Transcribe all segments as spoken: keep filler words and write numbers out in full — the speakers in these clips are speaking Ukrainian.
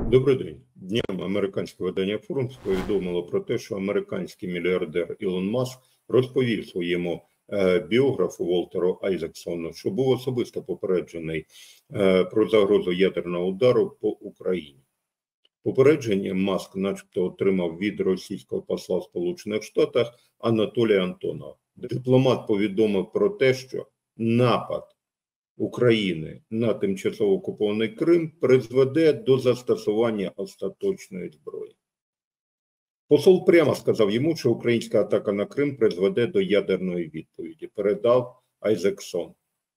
Добрий день. Днями американське видання Forbes повідомило про те, що американський мільярдер Ілон Маск розповів своєму е, біографу Волтеру Айзексону, що був особисто попереджений е, про загрозу ядерного удару по Україні. Попередження Маск начебто отримав від російського посла в Сполучених Штатах Анатолія Антонова. Дипломат повідомив про те, що напад України на тимчасово окупований Крим призведе до застосування остаточної зброї. Посол прямо сказав йому, що українська атака на Крим призведе до ядерної відповіді, передав Айзексон.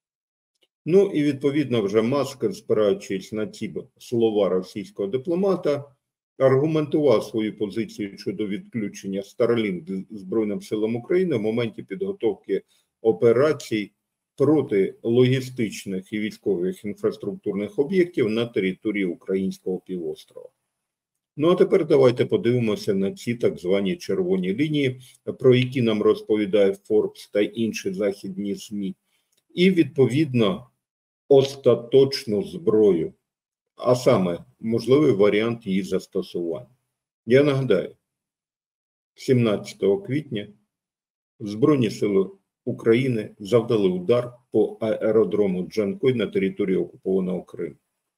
Ну і відповідно вже Маск, спираючись на ці слова російського дипломата, аргументував свою позицію щодо відключення Starlink Збройним силам України в моменті підготовки операцій проти логістичних і військових інфраструктурних об'єктів на території українського півострова. Ну а тепер давайте подивимося на ці так звані червоні лінії, про які нам розповідає Forbes та інші західні ЗМІ. І відповідно остаточну зброю, а саме можливий варіант її застосування. Я нагадаю, сімнадцятого квітня Збройні сили України завдали удар по аеродрому Джанкой на території окупованого Криму.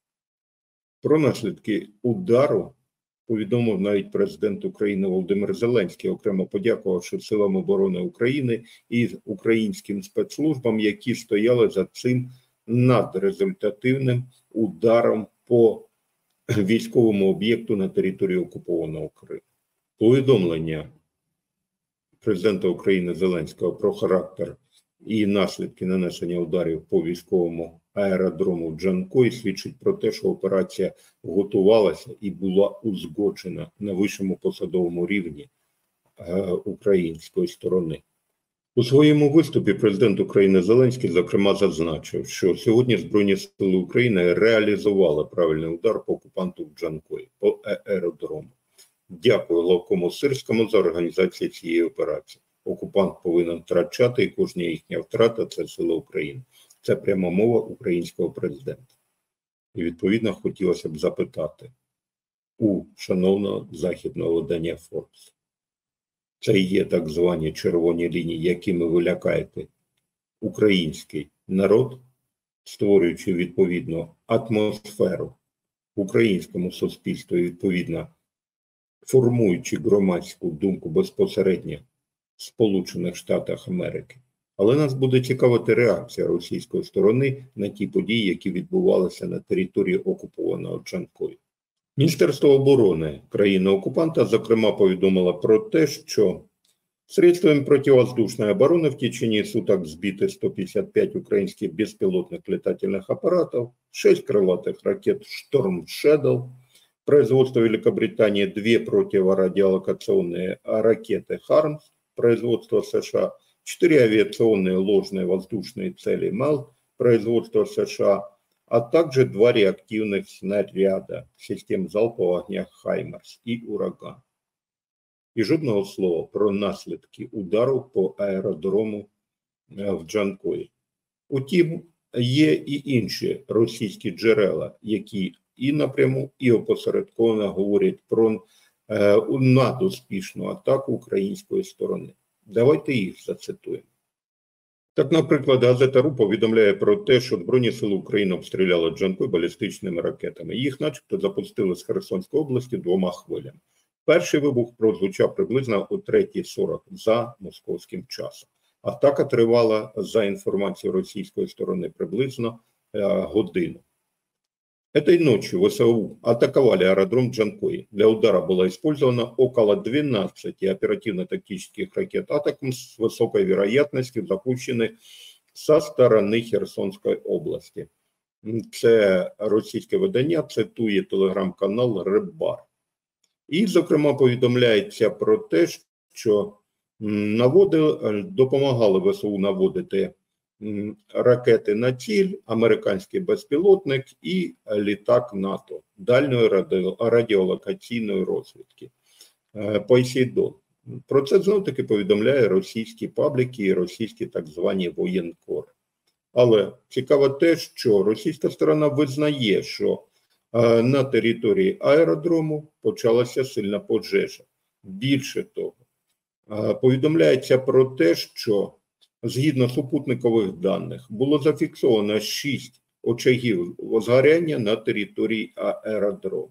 Про наслідки удару повідомив навіть президент України Володимир Зеленський, окремо подякувавши Силам оборони України і українським спецслужбам, які стояли за цим надрезультативним ударом по військовому об'єкту на території окупованого Криму. Повідомлення президента України Зеленського про характер і наслідки нанесення ударів по військовому аеродрому Джанкой свідчить про те, що операція готувалася і була узгоджена на вищому посадовому рівні е, української сторони. У своєму виступі президент України Зеленський, зокрема, зазначив, що сьогодні Збройні сили України реалізували правильний удар по окупанту в Джанкої, по аеродрому. Дякую Лавкому Сирському за організацію цієї операції. Окупант повинен втрачати, і кожна їхня втрата – це сила України. Це пряма мова українського президента. І відповідно хотілося б запитати у шановного західного видання Forbes. Це є так звані червоні лінії, якими ви лякаєте український народ, створюючи відповідну атмосферу в українському суспільстві, відповідно формуючи громадську думку безпосередньо в Сполучених Штатах Америки. Але нас буде цікавити реакція російської сторони на ті події, які відбувалися на території окупованого Джанкою. Міністерство оборони країни-окупанта, зокрема, повідомило про те, що средствами противовоздушной обороны в течение суток сбиты сто пятьдесят пять украинских беспилотных летательных аппаратов, шесть крылатых ракет «Шторм Шэдоу», производство Великобритании две противорадиолокационные ракеты «Хармс», производство США, четыре авиационные ложные воздушные цели «Мел», производство США, а также два реактивных снаряда систем залпового огня «Хаймерс» и «Ураган». І жодного слова про наслідки удару по аеродрому в Джанкої. Утім, є і інші російські джерела, які і напряму, і опосередковано говорять про е, надуспішну атаку української сторони. Давайте їх зацитуємо. Так, наприклад, газета РУ повідомляє про те, що Збройні сили України обстріляли Джанкой балістичними ракетами. Їх начебто запустили з Херсонської області двома хвилями. Перший вибух прозвучав приблизно о третій сорок за московським часом. Атака тривала, за інформацією російської сторони, приблизно е, годину. Этой ночью ВСУ атаковали аэродром Джанкой. Для удара было использовано около двенадцати оперативно-тактических ракет «Атакамс» с высокой вероятностью запущены со сторони Херсонської області. Це російське видання цитує телеграм-канал «Рибар». І, зокрема, повідомляється про те, що наводили, допомагали ВСУ наводити ракети на ціль, американський безпілотник і літак НАТО дальньої радіолокаційної розвідки «Посейдон». Про це знов-таки повідомляє російські пабліки і російські так звані воєнкори. Але цікаво те, що російська сторона визнає, що на території аеродрому почалася сильна пожежа. Більше того, повідомляється про те, що згідно супутникових даних було зафіксовано шість очагів возгоряння на території аеродрому.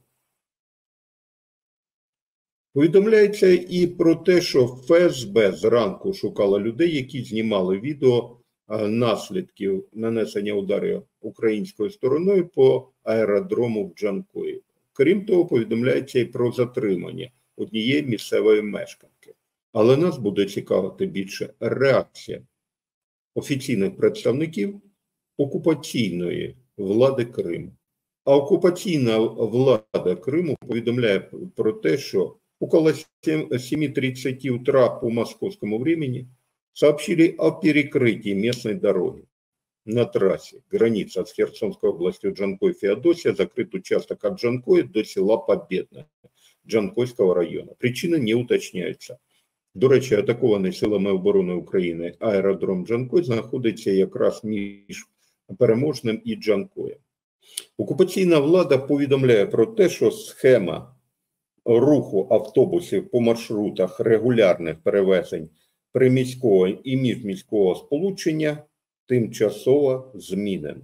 Повідомляється і про те, що Еф Ес Бе зранку шукала людей, які знімали відео наслідків нанесення ударів українською стороною по аеродрому в Джанкої. Крім того, повідомляється і про затримання однієї місцевої мешканки. Але нас буде цікавити більше реакція офіційних представників окупаційної влади Криму. А окупаційна влада Криму повідомляє про те, що около семи тридцати утра по московскому времени сообщили о перекрытии местной дороги. На трассе граница с Херсонской областью Джанкой-Феодосия закрыт участок от Джанкоя до села Победное Джанкойского района. Причина не уточняється. До речі, атакований силами оборони України аеродром Джанкой знаходиться якраз між Переможним і Джанкоєм. Окупаційна влада повідомляє про те, що схема руху автобусів по маршрутах регулярних перевезень приміського і міжміського сполучення тимчасово змінена.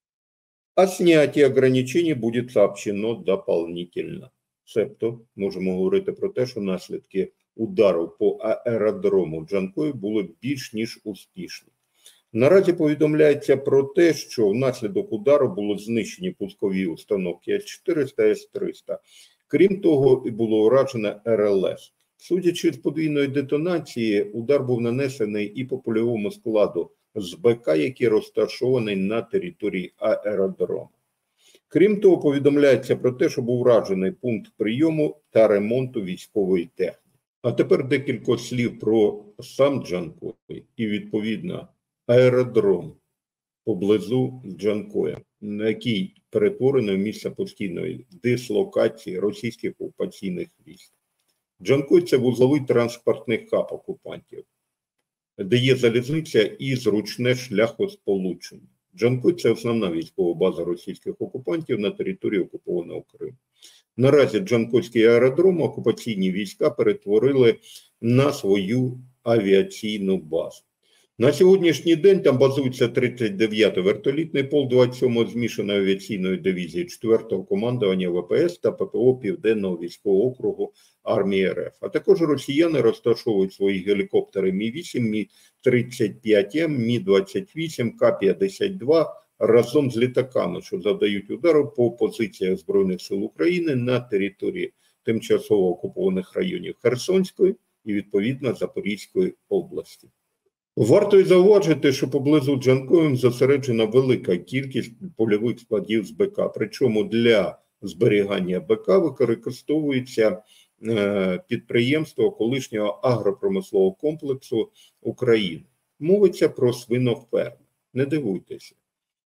О снятті ограничень буде сообщено дополнительно. Себто, можемо говорити про те, що наслідки удару по аеродрому Джанкої були більш ніж успішні. Наразі повідомляється про те, що внаслідок удару було знищені пускові установки С чотириста, С триста. Крім того, було уражено Ер Ел Ес. Судячи з подвійної детонації, удар був нанесений і по польовому складу з Бе Ка, який розташований на території аеродрому. Крім того, повідомляється про те, що був уражений пункт прийому та ремонту військової техніки. А тепер декілька слів про сам Джанкой і, відповідно, аеродром поблизу Джанкоя, на який перетворений в місце постійної дислокації російських окупаційних військ. Джанкой – це вузловий транспортний хаб окупантів, де є залізниця і зручне шляхосполучення. Джанкой – це основна військова база російських окупантів на території окупованого Криму. Наразі Джанкойський аеродром окупаційні війська перетворили на свою авіаційну базу. На сьогоднішній день там базується тридцять дев'ятий вертолітний полк двадцять сьомої змішаної авіаційної дивізії четвертого командування Ве Пе Ес та Пе Пе О Південного військового округу армії Ер Еф. А також росіяни розташовують свої гелікоптери Мі вісім, Мі тридцять п'ять Ем, Мі двадцять вісім, Ка п'ятдесят два разом з літаками, що завдають удару по позиціях Збройних сил України на території тимчасово окупованих районів Херсонської і, відповідно, Запорізької області. Варто й зауважити, що поблизу Джанкоєм зосереджена велика кількість польових складів з Бе Ка. Причому для зберігання Бе Ка використовується підприємство колишнього агропромислового комплексу України. Мовиться про свиноферми. Не дивуйтеся.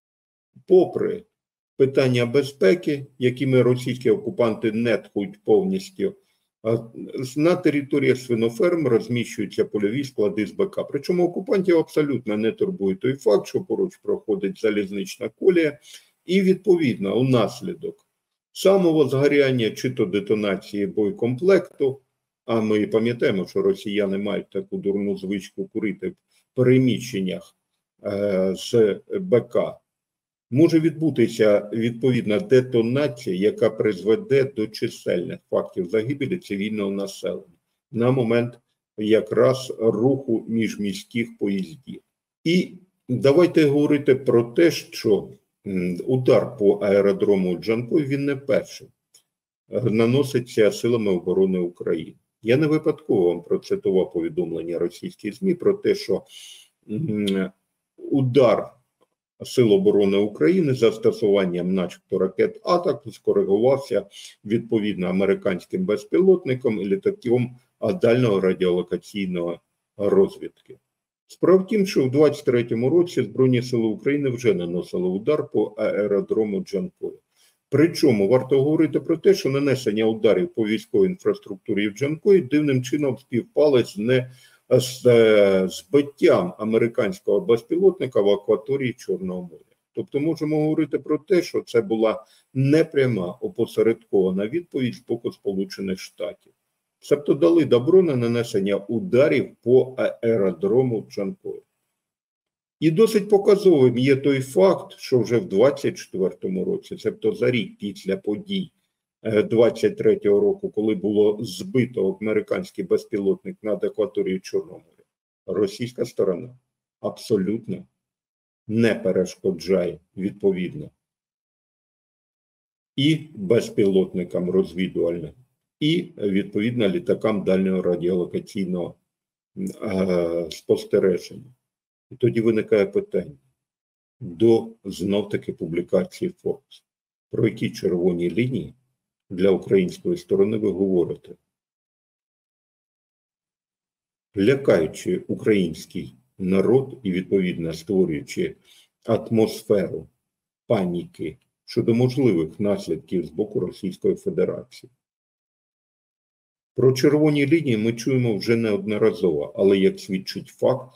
Попри питання безпеки, якими російські окупанти нехтують повністю, на територіях свиноферм розміщуються польові склади з Бе Ка. Причому окупантів абсолютно не турбує той факт, що поруч проходить залізнична колія, і відповідно унаслідок самого згоряння чи то детонації боєкомплекту, а ми пам'ятаємо, що росіяни мають таку дурну звичку курити в переміщеннях е, з Бе Ка, може відбутися відповідна детонація, яка призведе до чисельних фактів загибелі цивільного населення на момент якраз руху міжміських поїздів. І давайте говорити про те, що удар по аеродрому Джанкой, він не перший, наноситься силами оборони України. Я не випадково вам процитував повідомлення російських ЗМІ про те, що удар Сил оборони України за застосуванням начебто ракет «Атак» скоригувався відповідно американським безпілотником і літаком дальнього радіолокаційного розвідки. Справа в тім, що в двадцять третьому році Збройні сили України вже наносили удар по аеродрому Джанкой. Причому варто говорити про те, що нанесення ударів по військовій інфраструктурі в Джанкої дивним чином співпали з не з збиттям американського безпілотника в акваторії Чорного моря. Тобто можемо говорити про те, що це була непряма опосередкована відповідь з боку Сполучених Штатів. Себто дали добро на нанесення ударів по аеродрому в Джанкої. І досить показовим є той факт, що вже в двадцять четвертому році, тобто за рік після подій двадцять третього року, коли було збито американський безпілотник над акваторією Чорного моря, російська сторона абсолютно не перешкоджає відповідно і безпілотникам розвідувальним, і відповідно літакам дальнього радіолокаційного е, спостереження. І тоді виникає питання до знов-таки публікації Forbes. Про які червоні лінії для української сторони ви говорите? Лякаючи український народ і, відповідно, створюючи атмосферу паніки щодо можливих наслідків з боку Російської Федерації. Про червоні лінії ми чуємо вже неодноразово, але, як свідчить факт,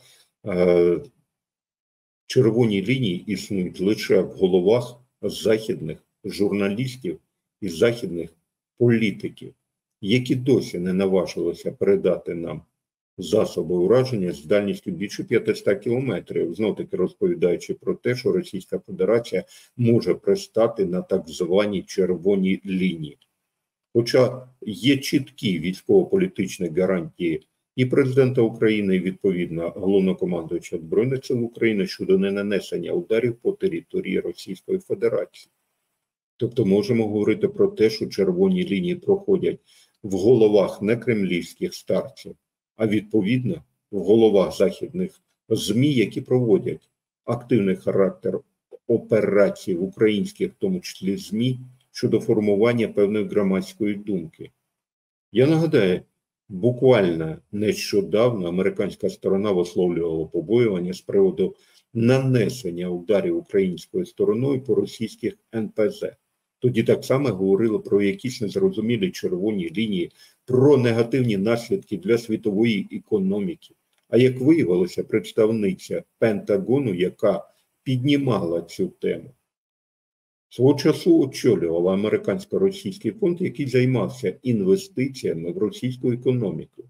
червоні лінії існують лише в головах західних журналістів і західних політиків, які досі не наважилися передати нам засоби ураження з дальністю більше п'ятисот кілометрів, знов-таки розповідаючи про те, що Російська Федерація може пристати на так звані червоні лінії. Хоча є чіткі військово-політичні гарантії і президента України, і відповідно головнокомандуюча Збройних сил України щодо ненанесення ударів по території Російської Федерації. Тобто можемо говорити про те, що червоні лінії проходять в головах не кремлівських старців, а відповідно в головах західних ЗМІ, які проводять активний характер операцій в українських, в тому числі ЗМІ, щодо формування певної громадської думки. Я нагадаю, буквально нещодавно американська сторона висловлювала побоювання з приводу нанесення ударів українською стороною по російських ен пе зет. Тоді так само говорили про якісь незрозумілі червоні лінії, про негативні наслідки для світової економіки. А як виявилося, представниця Пентагону, яка піднімала цю тему, свого часу очолювала американсько-російський фонд, який займався інвестиціями в російську економіку.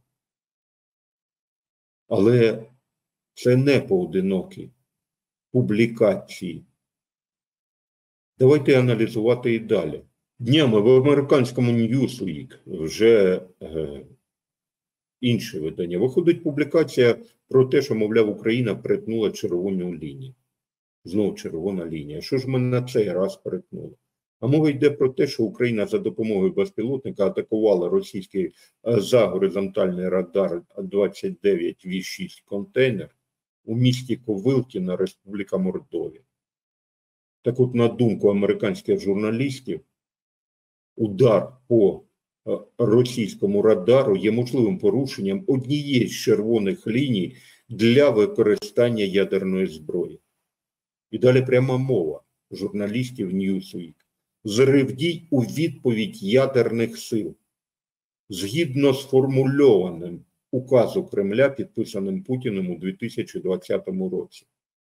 Але це не поодинокі публікації. Давайте аналізувати і далі. Днями в американському Newsweek, вже е, інше видання, виходить публікація про те, що, мовляв, Україна перетнула червону лінію. Знову червона лінія. Що ж ми на цей раз перетнули? А мова йде про те, що Україна за допомогою безпілотника атакувала російський за горизонтальний радар двадцять дев'ять ві шість контейнер у місті Ковилкіна, Республіка Мордовія. Так от, на думку американських журналістів, удар по російському радару є можливим порушенням однієї з червоних ліній для використання ядерної зброї. І далі пряма мова журналістів Newsweek. Зрив дій у відповідь ядерних сил. Згідно з формульованим указу Кремля, підписаним Путіним у дві тисячі двадцятому році.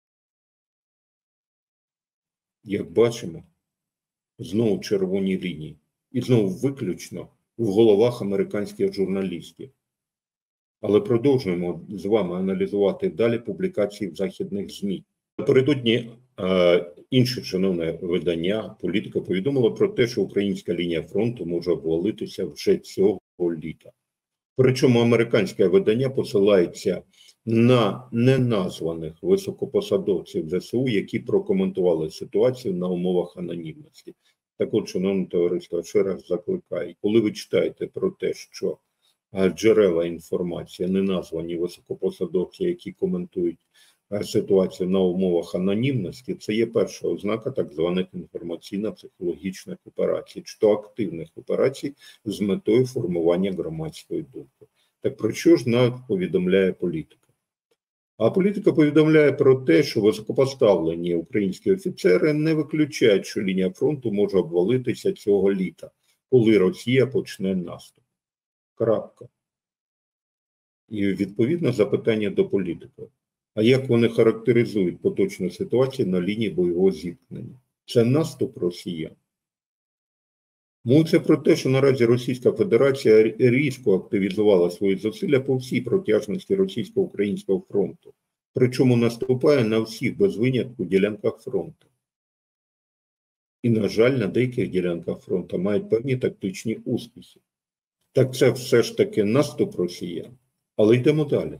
Як бачимо, знову червоні лінії. І знову виключно в головах американських журналістів. Але продовжуємо з вами аналізувати далі публікації в західних ЗМІ. Напередодні е, інше шановне видання «Політика» повідомило про те, що українська лінія фронту може обвалитися вже цього літа. Причому американське видання посилається на неназваних високопосадовців зе се у, які прокоментували ситуацію на умовах анонімності. Так от, шановне товариство, ще раз закликаю, коли ви читаєте про те, що джерела інформації, неназвані високопосадовці, які коментують ситуацію на умовах анонімності, це є перша ознака так званих інформаційно-психологічних операцій, чи то активних операцій з метою формування громадської думки. Так про що ж нам повідомляє політика? А політика повідомляє про те, що високопоставлені українські офіцери не виключають, що лінія фронту може обвалитися цього літа, коли Росія почне наступ. Крапка. І відповідно запитання до політика. А як вони характеризують поточну ситуацію на лінії бойового зіткнення? Це наступ росіян. Мовиться про те, що наразі Російська Федерація різко активізувала свої зусилля по всій протяжності російсько-українського фронту. Причому наступає на всіх без винятку ділянках фронту. І, на жаль, на деяких ділянках фронту мають певні тактичні успіхи. Так це все ж таки наступ росіян. Але йдемо далі.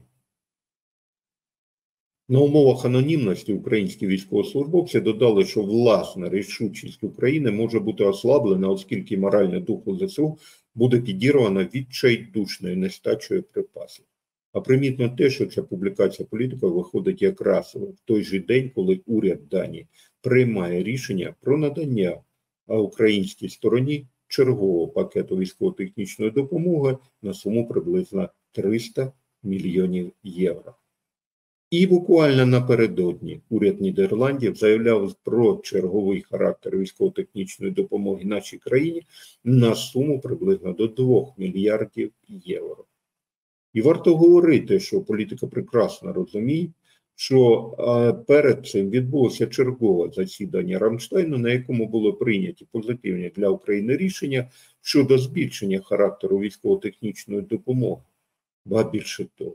На умовах анонімності українські військовослужбовці додали, що власна рішучість України може бути ослаблена, оскільки моральний дух у ЗСУ буде підірвана відчайдушною нестачею припасів. А примітно те, що ця публікація політика виходить якраз в той же день, коли уряд Данії приймає рішення про надання українській стороні чергового пакету військово-технічної допомоги на суму приблизно триста мільйонів євро. І буквально напередодні уряд Нідерландів заявляв про черговий характер військово-технічної допомоги нашій країні на суму приблизно до двох мільярдів євро. І варто говорити, що політика прекрасно розуміє, що а, перед цим відбулося чергове засідання Рамштайну, на якому було прийняті позитивні для України рішення щодо збільшення характеру військово-технічної допомоги. Ба більше того,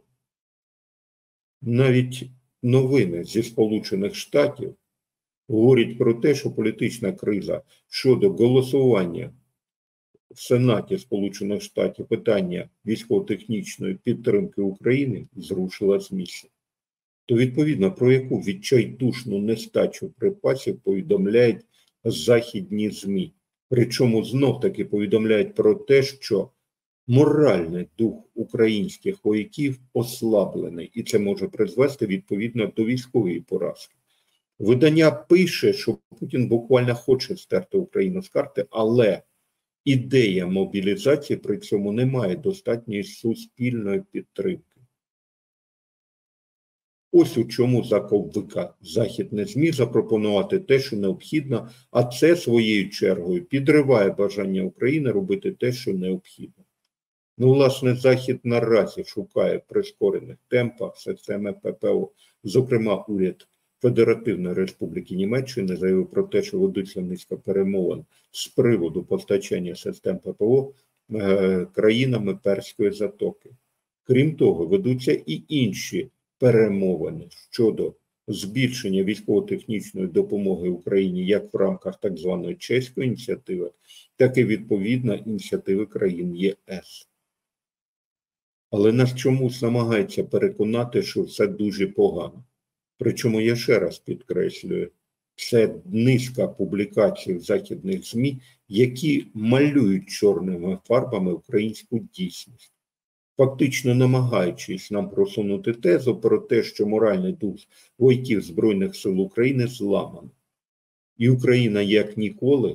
навіть новини зі Сполучених Штатів говорять про те, що політична криза щодо голосування в Сенаті Сполучених Штатів питання військово-технічної підтримки України зрушила з місця. То відповідно про яку відчайдушну нестачу припасів повідомляють західні ЗМІ. Причому знов-таки повідомляють про те, що моральний дух українських вояків ослаблений, і це може призвести відповідно до військової поразки. Видання пише, що Путін буквально хоче стерти Україну з карти, але ідея мобілізації при цьому не має достатньої суспільної підтримки. Ось у чому заковика Захід не зміг запропонувати те, що необхідно, а це своєю чергою підриває бажання України робити те, що необхідно. Ну, власне, Захід наразі шукає в прискорених темпах системи ППО. Зокрема, уряд Федеративної Республіки Німеччини заявив про те, що ведуться низка перемовин з приводу постачання систем ППО е, країнами Перської затоки. Крім того, ведуться і інші перемовини щодо збільшення військово-технічної допомоги Україні як в рамках так званої чеської ініціативи, так і відповідно ініціативи країн ЄС. Але нас чомусь намагається переконати, що все дуже погано. Причому я ще раз підкреслюю, це низка публікацій в західних ЗМІ, які малюють чорними фарбами українську дійсність. Фактично намагаючись нам просунути тезу про те, що моральний дух вояків Збройних сил України зламаний. І Україна як ніколи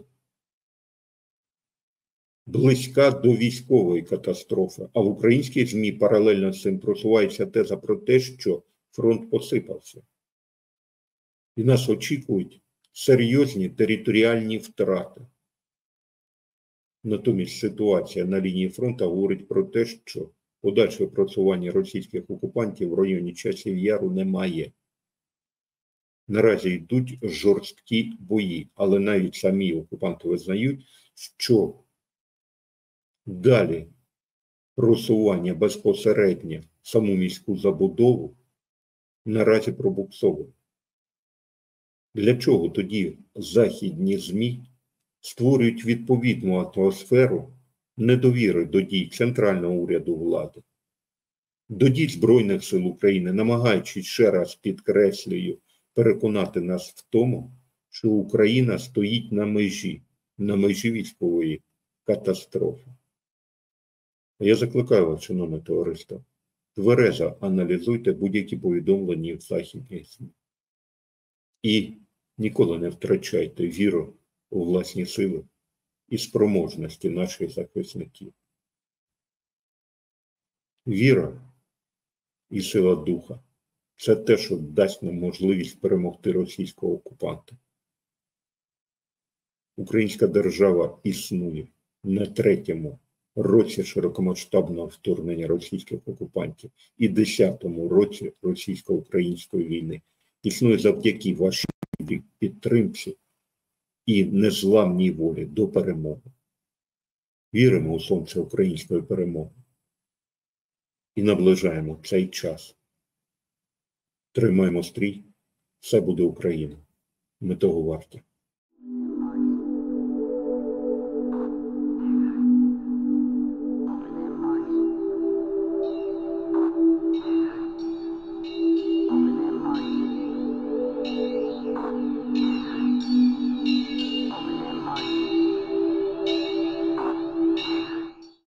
близька до військової катастрофи. А в українській ЗМІ паралельно з цим просувається теза про те, що фронт посипався. І нас очікують серйозні територіальні втрати. Натомість ситуація на лінії фронту говорить про те, що подальшого просування російських окупантів в районі Часів Яру немає. Наразі йдуть жорсткі бої, але навіть самі окупанти визнають, що далі просування безпосередньо в саму міську забудову наразі пробуксовує. Для чого тоді західні ЗМІ створюють відповідну атмосферу недовіри до дій центрального уряду влади, до дій Збройних сил України, намагаючись, ще раз підкреслюю, переконати нас в тому, що Україна стоїть на межі, на межі військової катастрофи. Я закликаю вас, шановне товариство, тверезо аналізуйте будь-які повідомлення в західних ЗМІ. І ніколи не втрачайте віру у власні сили і спроможності наших захисників. Віра і сила духа – це те, що дасть нам можливість перемогти російського окупанта. Українська держава існує на третьому році широкомасштабного вторгнення російських окупантів і десятому році російсько-української війни існує завдяки вашій підтримці і незламній волі до перемоги. Віримо у сонце української перемоги і наближаємо цей час. Тримаємо стрій, все буде Україна. Ми того варті.